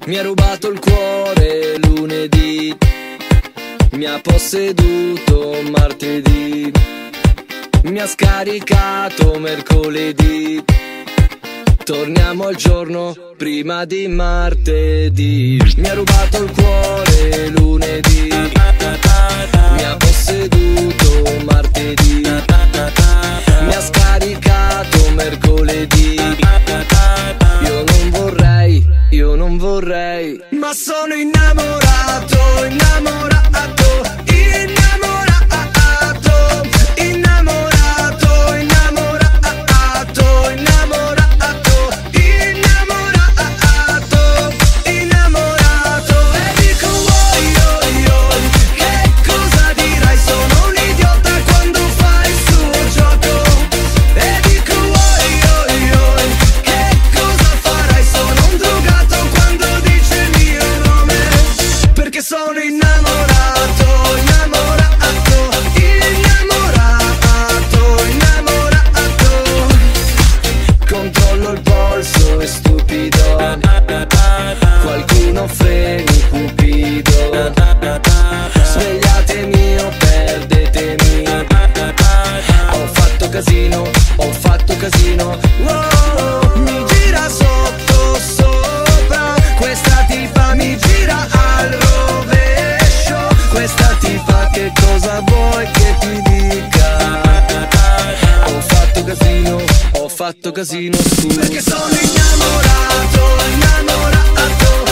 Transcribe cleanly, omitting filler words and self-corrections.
Mi ha rubato il cuore lunedì, mi ha posseduto martedì, mi ha scaricato mercoledì. Torniamo al giorno prima di martedì. Mi ha rubato il cuore lunedì, mi ha posseduto martedì, mi ha scaricato mercoledì. Io non vorrei, ma sono innamorato, innamorato, innamorato, innamorato, innamorato, innamorato, innamorato, innamorato. E dico io, che cosa dirai? Sono un idiota quando fai il suo gioco. E dico io, che cosa farai? Sono un drogato quando dice il mio nome, perché sono innamorato, innamorato, innamorato, innamorato. Controllo il polso e stupido, qualcuno freni cupido. Svegliatemi o perdetemi, ho fatto casino, ho fatto casino. Wow, mi gira sotto sopra, questa tipa mi gira al rovescio. Questa tipa che cosa vuoi che ti dica? Ho fatto casino su, perché sono innamorato, innamorato,